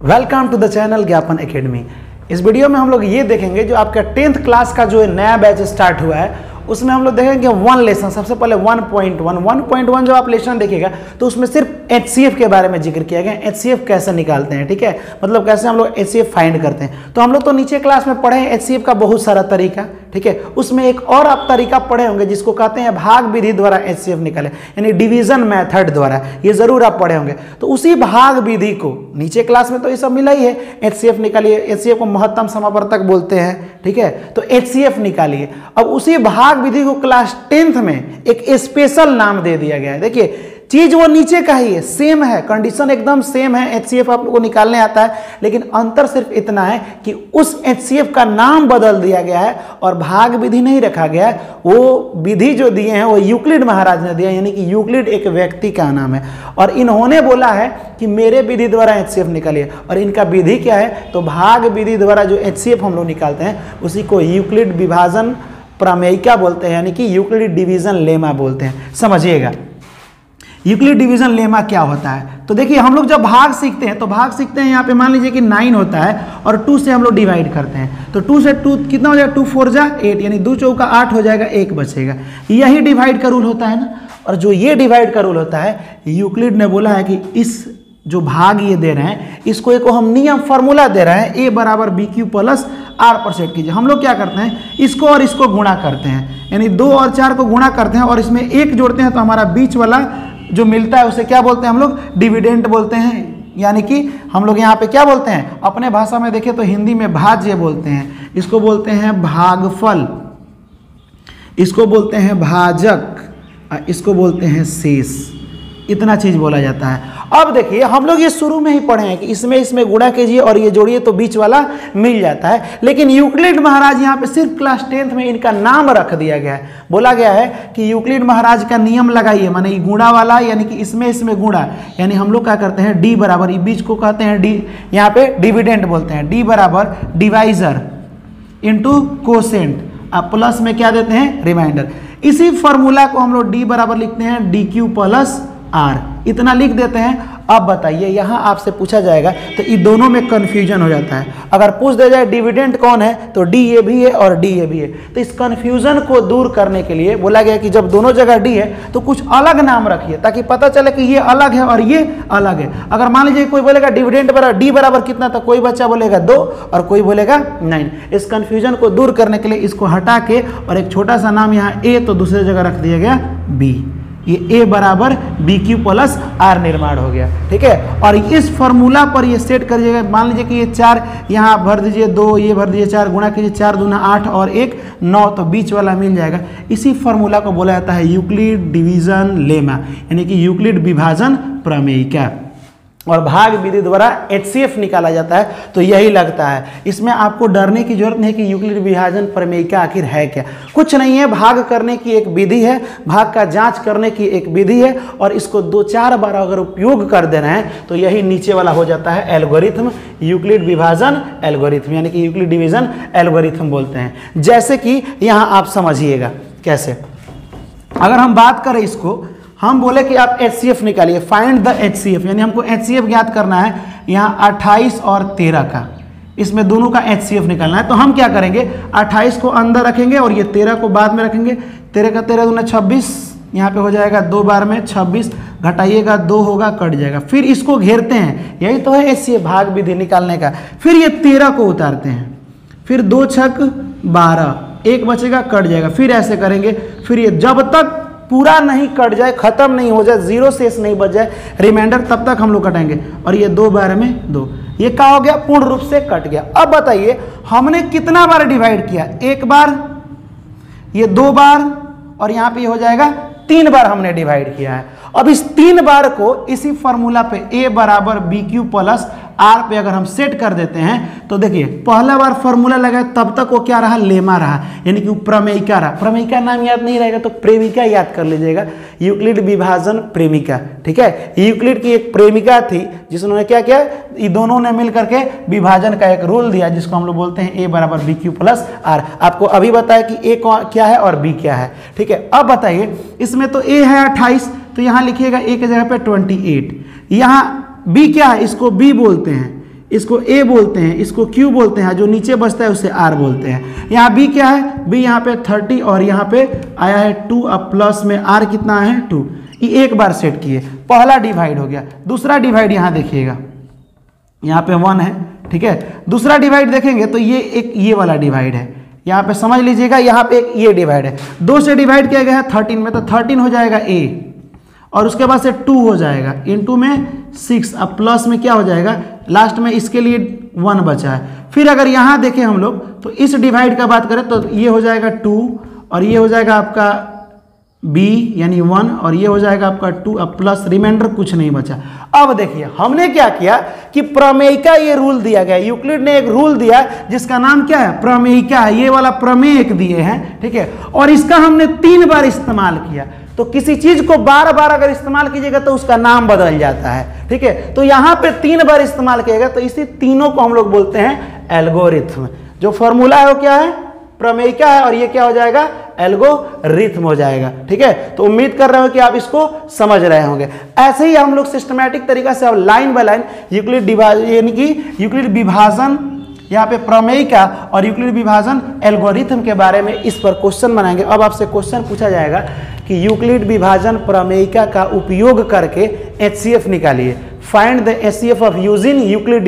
Welcome to the channel Gyapan academy. इस video में हम लोग ये देखेंगे जो आपका 10th क्लास का जो नया बैच स्टार्ट हुआ है उसमें हम लोग देखेंगे वन लेसन। सबसे पहले 1.1 जो आप लेसन देखिएगा तो उसमें सिर्फ HCF के बारे में जिक्र किया गया। HCF कैसे निकालते हैं, ठीक है, मतलब कैसे हम लोग HCF फाइंड करते हैं। तो हम लोग तो नीचे क्लास में पढ़े हैं HCF का बहुत सारा तरीका, ठीक है। उसमें एक और आप तरीका पढ़े होंगे जिसको कहते हैं भाग विधि द्वारा HCF निकाले, यानी डिवीजन मेथड द्वारा। ये जरूर आप पढ़े होंगे। तो उसी भाग विधि को नीचे क्लास में तो ये सब मिला ही है। HCF निकालिए, HCF को महत्तम समावर्तक बोलते हैं, ठीक है। तो HCF निकालिए। अब उसी भाग विधि को क्लास 10th में एक स्पेशल नाम दे दिया गया है। देखिए चीज वो नीचे का ही है, सेम है, कंडीशन एकदम सेम है। HCF आप लोगों को निकालने आता है, लेकिन अंतर सिर्फ इतना है कि उस HCF का नाम बदल दिया गया है और भाग विधि नहीं रखा गया है। वो विधि जो दिए हैं वो यूक्लिड महाराज ने दिया, यानी कि यूक्लिड एक व्यक्ति का नाम है और इन्होंने बोला है कि मेरे विधि द्वारा HCF निकालिए। और इनका विधि क्या है, तो भाग विधि द्वारा जो HCF हम लोग निकालते हैं उसी को यूक्लिड विभाजन प्रमेयिका बोलते हैं, यानी कि यूक्लिड डिवीजन लेमा बोलते हैं। समझिएगा यूक्लिड डिवीजन लेमा क्या होता है। तो देखिए हम लोग जब भाग सीखते हैं तो भाग सीखते हैं, यहाँ पे मान लीजिए कि 9 होता है और 2 से हम लोग डिवाइड करते हैं। तो 2 से 2 कितना हो जाएगा, 2 4 जा 8, यानी 2 चौका 8 हो जाएगा, 1 बचेगा। यही डिवाइड का रूल होता है ना। और जो ये डिवाइड का रूल होता है, यूक्लिड ने बोला है कि इस जो भाग ये दे रहे हैं इसको एक हम नियम फार्मूला दे रहे हैं, A बराबर BQ प्लस R पर सेट कीजिए। हम लोग क्या करते हैं, इसको और इसको गुणा करते हैं, यानी 2 और 4 को गुणा करते हैं और इसमें 1 जोड़ते हैं तो हमारा बीच वाला जो मिलता है उसे क्या बोलते हैं हम लोग, डिविडेंड बोलते हैं। यानी कि हम लोग यहाँ पे क्या बोलते हैं, अपने भाषा में देखें तो हिंदी में भाज्य बोलते हैं, इसको बोलते हैं भागफल, इसको बोलते हैं भाजक, इसको बोलते हैं शेष। इतना चीज बोला जाता है। अब देखिए हम लोग ये शुरू में ही पढ़े हैं कि इसमें गुणा कीजिए और ये जोड़िए तो बीच वाला मिल जाता है। लेकिन यूक्लिड महाराज यहाँ पे सिर्फ क्लास 10th में इनका नाम रख दिया गया है। बोला गया है कि यूक्लिड महाराज का नियम लगाइए, माने गुणा वाला, यानी कि इसमें गुणा, यानी हम लोग क्या करते हैं D बराबर, ये बीच को कहते हैं D, यहाँ पे डिविडेंड बोलते हैं। D बराबर डिवाइजर इंटू कोसेंट, अब प्लस में क्या देते हैं, रिमाइंडर। इसी फॉर्मूला को हम लोग D बराबर लिखते हैं DQ प्लस R, इतना लिख देते हैं। अब बताइए यहाँ आपसे पूछा जाएगा तो ये दोनों में कंफ्यूजन हो जाता है। अगर पूछ दिया जाए डिविडेंड कौन है तो D ये भी है और D ये भी है। तो इस कंफ्यूजन को दूर करने के लिए बोला गया कि जब दोनों जगह D है तो कुछ अलग नाम रखिए ताकि पता चले कि ये अलग है और ये अलग है। अगर मान लीजिए कोई बोलेगा डिविडेंड बराबर D बराबर कितना, तो कोई बच्चा बोलेगा 2 और कोई बोलेगा 9। इस कंफ्यूजन को दूर करने के लिए इसको हटा के और एक छोटा सा नाम यहाँ A तो दूसरी जगह रख दिया गया B। ये A बराबर BQ प्लस R निर्माण हो गया, ठीक है। और इस फॉर्मूला पर ये सेट करिएगा। मान लीजिए कि ये 4 यहाँ भर दीजिए, 2 ये भर दीजिए, 4 गुणा कीजिए, 4 दूना 8 और 1 9, तो बीच वाला मिल जाएगा। इसी फॉर्मूला को बोला जाता है यूक्लिड डिवीजन लेमा, यानी कि यूक्लिड विभाजन प्रमेयिका। और भाग विधि द्वारा HCF निकाला जाता है। तो यही लगता है, इसमें आपको डरने की जरूरत नहीं कि यूक्लिड विभाजन प्रमेयिका आखिर है क्या। कुछ नहीं है, भाग करने की एक विधि है, भाग का जांच करने की एक विधि है और इसको 2-4 बार अगर उपयोग कर दे रहे हैं तो यही नीचे वाला हो जाता है एल्गोरिथम, यूक्लिड विभाजन एल्गोरिथम, यानी कि यूक्लिड डिवीजन एल्गोरिथम बोलते हैं। जैसे कि यहाँ आप समझिएगा कैसे। अगर हम बात करें इसको, हम बोले कि आप HCF निकालिए, फाइंड द HCF, यानी हमको HCF ज्ञात करना है यहाँ 28 और 13 का, इसमें दोनों का HCF निकालना है। तो हम क्या करेंगे, 28 को अंदर रखेंगे और ये 13 को बाद में रखेंगे। 13 का 13 दूना 26, यहाँ पे हो जाएगा 2 बार में 26, घटाइएगा 2 होगा, कट जाएगा। फिर इसको घेरते हैं, यही तो है HCF भाग विधि निकालने का। फिर ये 13 को उतारते हैं, फिर 2 छक 12, 1 बचेगा, कट जाएगा। फिर ऐसे करेंगे, फिर ये जब तक पूरा नहीं कट जाए, खत्म नहीं हो जाए, 0 शेष नहीं बच जाए, रिमाइंडर, तब तक हम लोग कटेंगे। और ये 2 बार में 2, ये क्या हो गया, पूर्ण रूप से कट गया। अब बताइए हमने कितना बार डिवाइड किया, 1 बार, ये 2 बार और यहाँ पे हो जाएगा 3 बार हमने डिवाइड किया है। अब इस 3 बार को इसी फॉर्मूला पे A बराबर BQ प्लस R पे अगर हम सेट कर देते हैं तो देखिए पहला बार फॉर्मूला लगाए तब तक वो क्या रहा, लेमा रहा, यानी कि प्रमेयिका रहा। प्रमेयिका नाम याद नहीं रहेगा तो प्रेमिका याद कर लीजिएगा, यूक्लिड विभाजन प्रेमिका, ठीक है। यूक्लिड की एक प्रेमिका थी जिसने क्या किया, ये दोनों ने मिल करके विभाजन का एक रूल दिया जिसको हम लोग बोलते हैं A बराबर BQ प्लस R। आपको अभी बताया कि A क्या है और B क्या है, ठीक है। अब बताइए इसमें तो A है 28, तो यहाँ लिखिएगा A की जगह पे 28, यहाँ B क्या है, इसको B बोलते हैं, इसको ए बोलते हैं, इसको क्यू बोलते हैं, जो नीचे बचता है उसे आर बोलते हैं। यहाँ बी क्या है, बी यहाँ पे 30 और यहाँ पे आया है 2, अब प्लस में आर कितना है 2, ये एक बार सेट किए, पहला डिवाइड हो गया। दूसरा डिवाइड यहाँ देखिएगा, यहाँ पे 1 है, ठीक है। दूसरा डिवाइड देखेंगे तो ये एक ये वाला डिवाइड है, यहाँ पे समझ लीजिएगा, यहाँ पे एक ये डिवाइड है, 2 से डिवाइड किया गया है 13 में, तो 13 हो जाएगा ए, और उसके बाद से 2 हो जाएगा, इनटू में 6, अब प्लस में क्या हो जाएगा, लास्ट में इसके लिए 1 बचा है। फिर अगर यहाँ देखें हम लोग तो इस डिवाइड का बात करें तो ये हो जाएगा 2 और ये हो जाएगा आपका b यानी 1 और ये हो जाएगा आपका 2, अब प्लस रिमाइंडर कुछ नहीं बचा। अब देखिए हमने क्या किया कि प्रमेयिका ये रूल दिया गया, यूक्लिड ने एक रूल दिया जिसका नाम क्या है, प्रमेयिका है, ये वाला प्रमेय दिए हैं, ठीक है, और इसका हमने 3 बार इस्तेमाल किया। तो किसी चीज को बार बार अगर इस्तेमाल कीजिएगा तो उसका नाम बदल जाता है, ठीक है। तो यहाँ पे 3 बार इस्तेमाल किएगा तो इसी तीनों को हम लोग बोलते हैं एल्गोरिथम। जो फॉर्मूला है वो क्या है, प्रमेयिका है, और ये क्या हो जाएगा, एल्गोरिथम हो जाएगा, ठीक है। तो उम्मीद कर रहे हो कि आप इसको समझ रहे होंगे। ऐसे ही हम लोग सिस्टमैटिक तरीका से अब line by line Euclid division यानी कि यूक्लिड विभाजन, यहाँ पे प्रमेयिका और यूक्लिड विभाजन एल्गोरिथम के बारे में इस पर क्वेश्चन बनाएंगे। अब आपसे क्वेश्चन पूछा जाएगा कि यूक्लिड विभाजन प्रमेयिका का उपयोग करके HCF निकालिए, find the HCF of using Euclid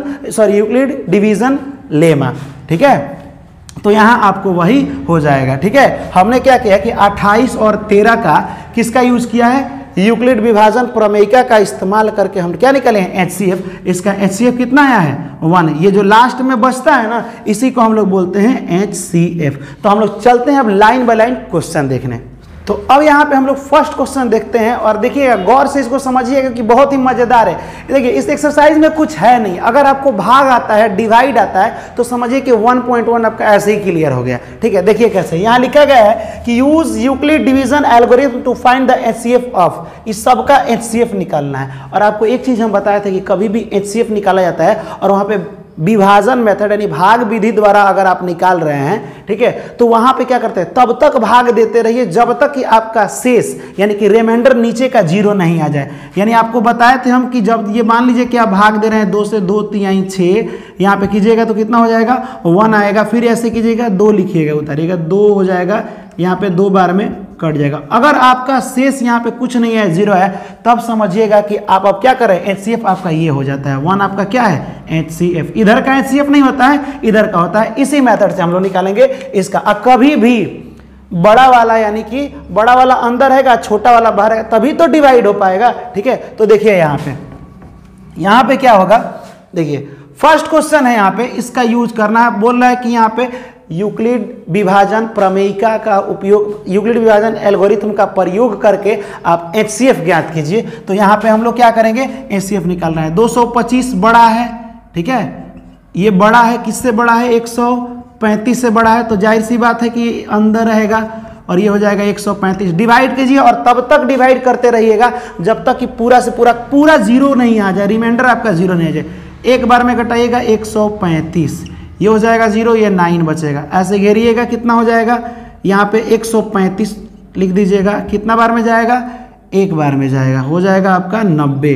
division lemma, ठीक है। तो यहाँ आपको वही हो जाएगा, ठीक है। हमने क्या किया कि 28 और 13 का किसका यूज किया है, यूक्लिड विभाजन प्रमेयिका का इस्तेमाल करके हम क्या निकाले हैं, HCF। इसका HCF कितना आया है 1, ये जो लास्ट में बचता है ना इसी को हम लोग बोलते हैं HCF। तो हम लोग चलते हैं अब लाइन बाय लाइन क्वेश्चन देखने। तो अब यहाँ पे हम लोग फर्स्ट क्वेश्चन देखते हैं और देखिएगा गौर से इसको समझिएगा कि बहुत ही मजेदार है। देखिए इस एक्सरसाइज में कुछ है नहीं, अगर आपको भाग आता है, डिवाइड आता है तो समझिए कि 1.1 आपका ऐसे ही क्लियर हो गया, ठीक है। देखिए कैसे यहाँ लिखा गया है कि use Euclid division algorithm to find the HCF of, इस सब का HCF निकालना है। और आपको एक चीज हम बताए थे कि कभी भी HCF निकाला जाता है और वहाँ पे विभाजन मेथड यानी भाग विधि द्वारा अगर आप निकाल रहे हैं, ठीक है, तो वहां पे क्या करते हैं, तब तक भाग देते रहिए जब तक कि आपका शेष यानी कि रिमाइंडर नीचे का 0 नहीं आ जाए। यानी आपको बताए थे हम कि जब ये मान लीजिए कि आप भाग दे रहे हैं 2 से 2 3 6, यहाँ पे कीजिएगा तो कितना हो जाएगा 1 आएगा, फिर ऐसे कीजिएगा 2 लिखिएगा, उतारिएगा 2 हो जाएगा, यहाँ पे 2 बार में कट जाएगा। अगर आपका शेष यहाँ पे कुछ नहीं है 0 है तब समझिएगा कि आप अब क्या करें, HCF आपका ये हो जाता है 1, आपका क्या है HCF। इधर का HCF नहीं होता है, इधर का होता है। इसी मेथड से हम लोग निकालेंगे इसका। कभी भी बड़ा वाला यानी कि बड़ा वाला अंदर है, छोटा वाला बाहर है, तभी तो डिवाइड हो पाएगा, ठीक है। तो देखिए यहाँ पे क्या होगा, देखिए फर्स्ट क्वेश्चन है यहाँ पे, इसका यूज करना है। बोल रहा है कि यहाँ पे यूक्लिड विभाजन प्रमेयिका का उपयोग, यूक्लिड विभाजन एल्गोरिथम का प्रयोग करके आप HCF ज्ञात कीजिए। तो यहाँ पे हम लोग क्या करेंगे, HCF निकालना है। 225 बड़ा है, ठीक है, ये बड़ा है, किससे बड़ा है 135 से बड़ा है, तो जाहिर सी बात है कि अंदर रहेगा और ये हो जाएगा 135। डिवाइड कीजिए और तब तक डिवाइड करते रहिएगा जब तक कि पूरा से पूरा 0 नहीं आ जाए, रिमाइंडर आपका 0 नहीं आ जाए। एक बार में घटाइएगा 135, ये हो जाएगा 0, ये 9 बचेगा। ऐसे घेरिएगा, कितना हो जाएगा, यहाँ पे 135 लिख दीजिएगा, कितना बार में जाएगा, एक बार में जाएगा, हो जाएगा आपका 90।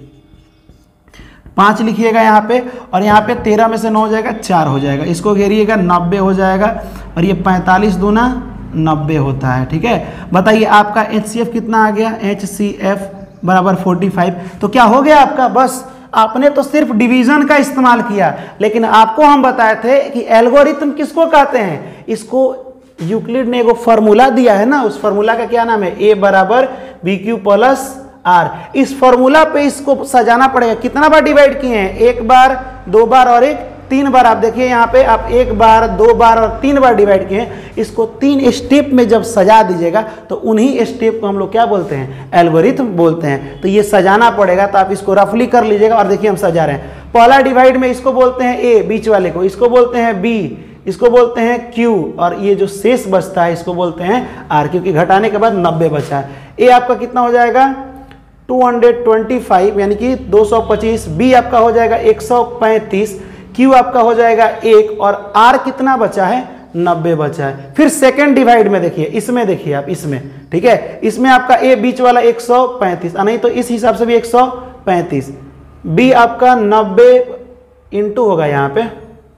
5 लिखिएगा यहाँ पे, और यहाँ पे 13 में से 9 हो जाएगा, 4 हो जाएगा। इसको घेरिएगा, 90 हो जाएगा, और ये 45 दूना 90 होता है, ठीक है। बताइए आपका HCF कितना आ गया, HCF बराबर 45। तो क्या हो गया आपका, बस आपने तो सिर्फ डिवीजन का इस्तेमाल किया, लेकिन आपको हम बताए थे कि एल्गोरिथम किसको कहते हैं, इसको यूक्लिड ने एगो फॉर्मूला दिया है ना, उस फॉर्मूला का क्या नाम है, A बराबर BQ प्लस R। इस फॉर्मूला पे इसको सजाना पड़ेगा। कितना बार डिवाइड किए हैं, 1 बार, 2 बार और 3 बार। आप देखिए यहाँ पे आप 1 बार, 2 बार और 3 बार डिवाइड किए हैं। इसको 3 स्टेप में जब सजा दीजिएगा तो उन्हीं स्टेप को हम लोग क्या बोलते हैं, एल्गोरिथम बोलते हैं। तो ये सजाना पड़ेगा, तो आप इसको रफली कर लीजिएगा। और देखिए हम सजा रहे हैं। पहला डिवाइड में इसको बोलते हैं A, बीच वाले को, इसको बोलते हैं B, इसको बोलते हैं Q, और ये जो शेष बचता है इसको बोलते हैं R, क्योंकि घटाने के बाद 90 बचा है। A आपका कितना हो जाएगा 225 यानी कि 225, B आपका हो जाएगा 135, Q आपका हो जाएगा 1, और R कितना बचा है 90 बचा है। फिर सेकेंड डिवाइड में देखिए, इसमें देखिए आप, इसमें ठीक है, इसमें आपका A बीच वाला 135, नहीं तो इस हिसाब से भी 135, B आपका 90 इंटू होगा यहाँ पे,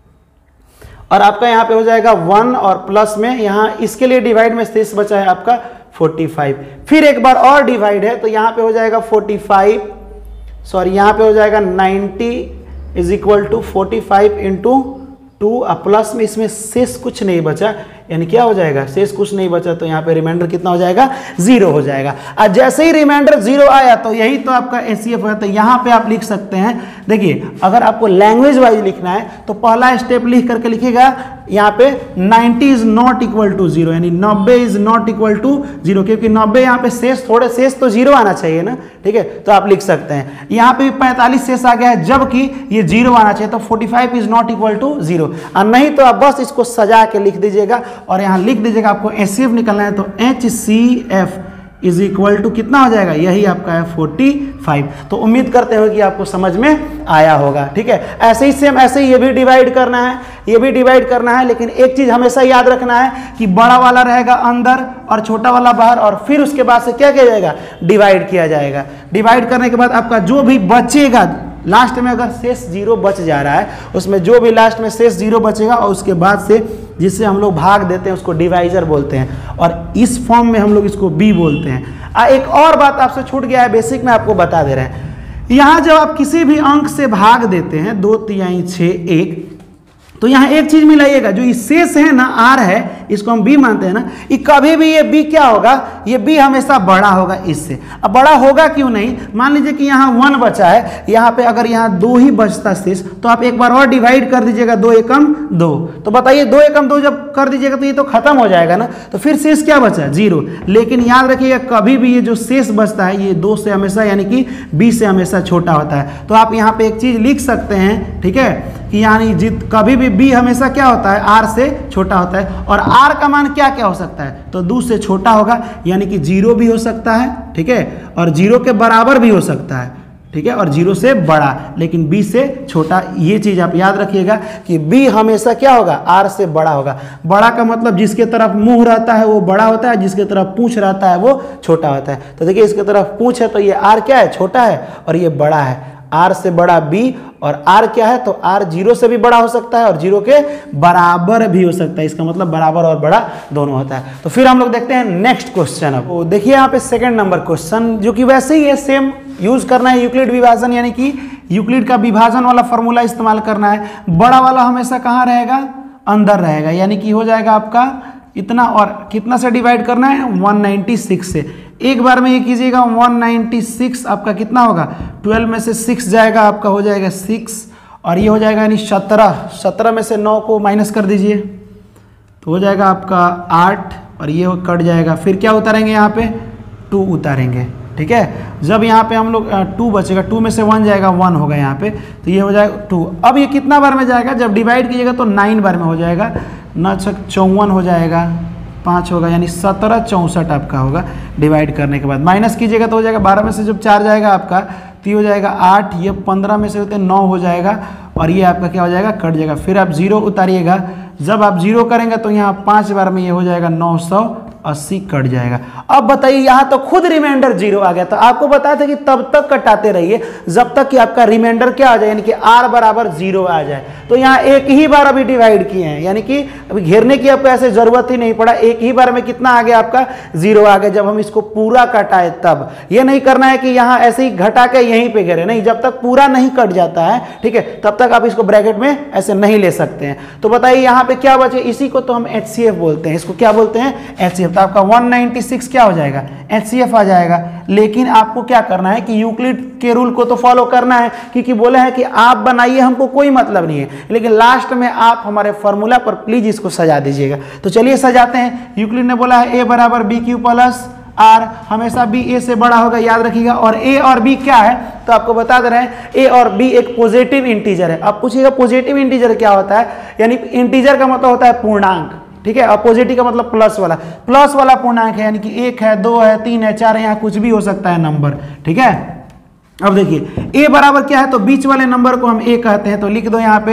और आपका यहाँ पे हो जाएगा 1 और प्लस में यहाँ इसके लिए डिवाइड में शेष बचा है आपका 45। फिर एक बार और डिवाइड है तो यहाँ पे हो जाएगा 45, सॉरी यहाँ पे हो जाएगा 90 is equal to 45 into 2, plus में इसमें शेष कुछ नहीं बचा, यानी क्या हो जाएगा, शेष कुछ नहीं बचा, तो यहाँ पे रिमाइंडर कितना हो जाएगा, 0 हो जाएगा। और जैसे ही रिमाइंडर 0 आया तो यही तो आपका एचसीएफ है। तो यहाँ पे आप लिख सकते हैं, देखिए अगर आपको लैंग्वेज वाइज लिखना है तो पहला स्टेप लिख करके लिखिएगा यहाँ पे 90 इज नॉट इक्वल टू 0, यानी 90 इज नॉट इक्वल टू 0, क्योंकि 90 यहाँ पे शेष, थोड़े शेष तो 0 आना चाहिए ना, ठीक है, तो आप लिख सकते हैं। यहाँ पे 45 शेष आ गया है, जबकि ये 0 आना चाहिए, तो 45 इज नॉट इक्वल टू 0, और नहीं तो आप बस इसको सजा के लिख दीजिएगा और यहाँ लिख दीजिएगा आपको एचसीएफ निकलना है, तो HCF इज इक्वल टू कितना हो जाएगा, यही आपका है 45। तो उम्मीद करते हो कि आपको समझ में आया होगा, ठीक है। ऐसे ही सेम ऐसे ही ये भी डिवाइड करना है, ये भी डिवाइड करना है, लेकिन एक चीज हमेशा याद रखना है कि बड़ा वाला रहेगा अंदर और छोटा वाला बाहर, और फिर उसके बाद से क्या किया जाएगा, डिवाइड किया जाएगा। डिवाइड करने के बाद आपका जो भी बचेगा लास्ट में, अगर शेष 0 बच जा रहा है, उसमें जो भी लास्ट में शेष 0 बचेगा और उसके बाद से जिससे हम लोग भाग देते हैं उसको डिवाइजर बोलते हैं, और इस फॉर्म में हम लोग इसको बी बोलते हैं। एक और बात आपसे छूट गया है, बेसिक में आपको बता दे रहे हैं। यहाँ जब आप किसी भी अंक से भाग देते हैं 2 3 6 1, तो यहाँ एक चीज मिलाइएगा, जो शेष है ना, आर है, इसको हम बी मानते हैं ना, ये कभी भी ये बी क्या होगा, ये बी हमेशा बड़ा होगा इससे। अब बड़ा होगा क्यों नहीं, मान लीजिए कि यहाँ 1 बचा है, यहाँ पे अगर यहाँ 2 ही बचता शेष, तो आप एक बार और डिवाइड कर दीजिएगा, 2 एकम 2, तो बताइए 2 एकम 2 जब कर दीजिएगा तो ये तो खत्म हो जाएगा ना, तो फिर शेष क्या बचा, 0। लेकिन याद रखिएगा कभी भी ये जो शेष बचता है ये 2 से हमेशा, यानी कि बी से हमेशा छोटा होता है। तो आप यहाँ पे एक चीज लिख सकते हैं, ठीक है, कि यानी कभी भी बी हमेशा क्या होता है, आर से छोटा होता है, और आर का मान क्या क्या हो सकता है, तो 2 से छोटा होगा, यानी कि 0 भी हो सकता है, ठीक है, और 0 के बराबर भी हो सकता है, ठीक है, और 0 से बड़ा, लेकिन b से छोटा। ये चीज आप याद रखिएगा कि b हमेशा क्या होगा, r से बड़ा होगा। बड़ा का मतलब जिसके तरफ मुंह रहता है वो बड़ा होता है, जिसके तरफ पूंछ रहता है वो छोटा होता है। तो देखिए इसके तरफ पूंछ है तो ये r क्या है, छोटा है, और ये बड़ा है, r से बड़ा b, और r क्या है, तो r 0 से भी बड़ा हो सकता है और 0 के बराबर भी हो सकता है। इसका मतलब बराबर और बड़ा दोनों होता है। तो फिर हम लोग देखते हैं नेक्स्ट क्वेश्चन। अब देखिए यहाँ पे सेकंड नंबर क्वेश्चन, जो कि वैसे ही है, सेम यूज करना है यूक्लिड विभाजन, यानी कि यूक्लिड का विभाजन वाला फॉर्मूला इस्तेमाल करना है। बड़ा वाला हमेशा कहाँ रहेगा, अंदर रहेगा, यानी कि हो जाएगा आपका इतना, और कितना से डिवाइड करना है, 196 से। एक बार में ये कीजिएगा, 196 आपका कितना होगा, 12 में से 6 जाएगा, आपका हो जाएगा 6, और ये हो जाएगा यानी 17 में से 9 को माइनस कर दीजिए तो हो जाएगा आपका 8, और ये कट जाएगा। फिर क्या उतारेंगे, यहाँ पे 2 उतारेंगे, ठीक है। जब यहाँ पे हम लोग 2 बचेगा, 2 में से 1 जाएगा, 1 होगा यहाँ पे, तो ये हो जाएगा 2। अब ये कितना बार में जाएगा, जब डिवाइड कीजिएगा तो 9 बार में हो जाएगा, 9 54 हो जाएगा, 5 होगा, यानी 17 64 आपका होगा डिवाइड करने के बाद। माइनस कीजिएगा तो हो जाएगा 12 में से जब 4 जाएगा आपका, तो ये हो जाएगा 8, ये 15 में से होते 9 हो जाएगा, और ये आपका क्या हो जाएगा, कट जाएगा। फिर आप 0 उतारिएगा, जब आप 0 करेंगे तो यहाँ 5 बार में ये हो जाएगा 980, कट जाएगा। अब बताइए यहाँ तो खुद रिमाइंडर 0 आ गया, तो आपको बताया था कि तब तक कटाते रहिए जब तक कि आपका रिमाइंडर क्या आ जाए, यानी कि r बराबर 0 आ जाए। तो यहाँ एक ही बार अभी डिवाइड किए हैं, यानी कि अभी घेरने की आपको ऐसे जरूरत ही नहीं पड़ा, एक ही बार में कितना आ गया आपका, 0 आ गया। जब हम इसको पूरा कटाए तब, ये नहीं करना है कि यहाँ ऐसे ही घटा के यहीं पे घेरे, नहीं, जब तक पूरा नहीं कट जाता है, ठीक है, तब तक आप इसको ब्रैकेट में ऐसे नहीं ले सकते हैं। तो बताइए यहाँ पे क्या बचे, इसी को तो हम HCF बोलते हैं, इसको क्या बोलते हैं, HCF। तो आपका 196 क्या हो जाएगा, HCF आ जाएगा। लेकिन आपको क्या करना है कि यूक्लिड के रूल को तो फॉलो करना है, क्योंकि बोले हैं कि आप बनाइए, हमको कोई मतलब नहीं है, लेकिन लास्ट में आप हमारे फॉर्मूला पर प्लीज इसको सजा दीजिएगा। तो चलिए सजाते हैं। यूक्लिड ने बोला है a बराबर BQ प्लस r, हमेशा b a से बड़ा होगा, याद रखिएगा। और a और b क्या है, तो आपको बता दे रहे हैं, a और b एक पॉजिटिव इंटीजर है। अब पूछिएगा पॉजिटिव इंटीजर क्या होता है, यानी इंटीजर का मतलब होता है पूर्णांक, ठीक है, और पॉजिटिव का मतलब प्लस वाला पूर्णांक है, यानी कि 1 है, 2 है, 3 है, 4 है, यहाँ कुछ भी हो सकता है नंबर, ठीक है। अब देखिए a बराबर क्या है, तो बीच वाले नंबर को हम a कहते हैं, तो लिख दो यहाँ पे